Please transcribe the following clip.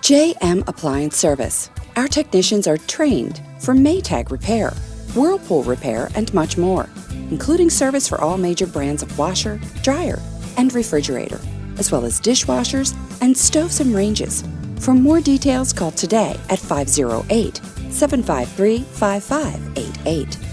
JM Appliance Service. Our technicians are trained for Maytag repair, Whirlpool repair, and much more, including service for all major brands of washer, dryer, and refrigerator, as well as dishwashers and stoves and ranges. For more details, call today at 508-753-5588.